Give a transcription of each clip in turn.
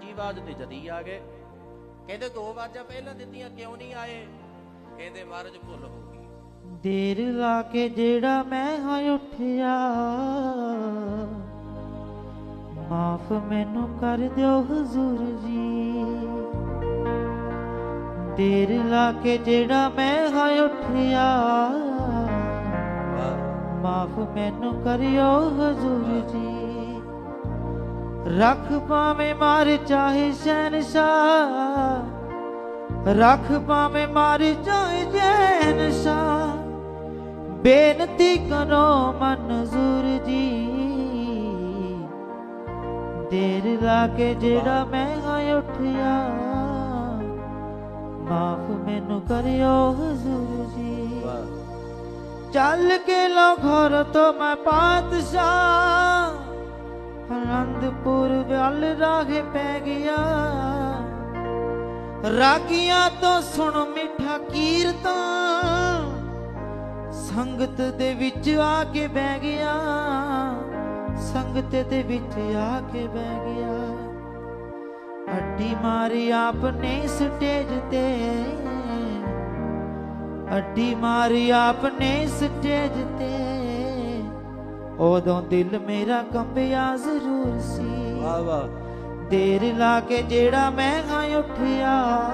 तीजी आवाज ते जदी आ गए। कहते 2 आवाज़ां पहला दित्तियां क्यों नहीं आए? कहते महाराज भुल हो गई। देर ला के जेड़ा मैं हाँ उठिया, माफ मैनू कर दियो हुजूर जी। देर ला के जेड़ा मैं हाँ उठिया, माफ मैनू करियो हुजूर जी। रख पावे मार चाहे शहनशाह, रख पावे मार चाहे शहनशाह, बेनती करो मंजूर जी। देर लाके जेड़ा मैं हाँ उठिया, माफ मैनू करियो हुजूर जी। चल के लाहौर तो मैं पातशाह, आनंदपुर वल राह पै गया। रागियां तो सुन मिठा कीरतन, संगत दे विच आके बह गया, संगत दे विच आके बह गया। अड्डी मारी आपने स्टेज ते, अड्डी मारी आपने स्टेज ते, उदों दिल मेरा कंबिया जरूर सी। वाह वाह। देर लाके जेड़ा मैं हाँ उठिया,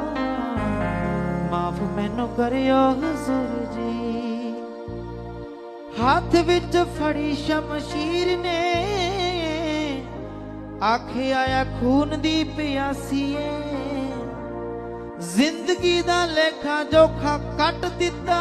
माफ मैनू करियो हुजूर जी। हाथ विच फड़ी शमशीर ने, आखे आया खून दी प्यासीए। जिंदगी दा लेखा जोखा कट दिता,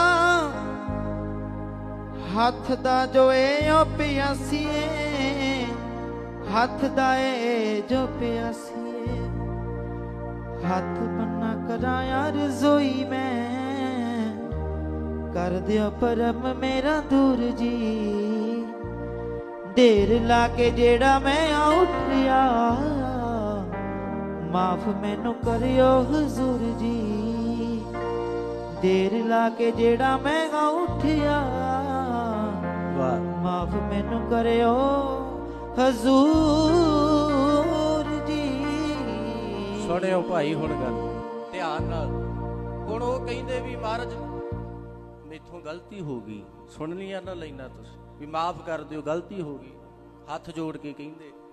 हाथ दा जो ए प्यासीए, हाथ दा ए जो प्यासीए। हाथ बन्ना कराया रज़ोई में, कर दियो परम मेरा दूर जी। देर लाके जेड़ा मैं उठिया, माफ मैनू करियो हुजूर जी। देर लाके जेड़ा मैं उठिया, माफ मैनू करियो हजूर जी। सुनियो भाई हुण गल ध्यान नाल। हुण ओह कहिंदे भी महाराज मेथों गलती हो गई, सुन लिया ना लेना तुसीं भी माफ कर दिओ, गलती हो गई। हथ जोड़ के कहिंदे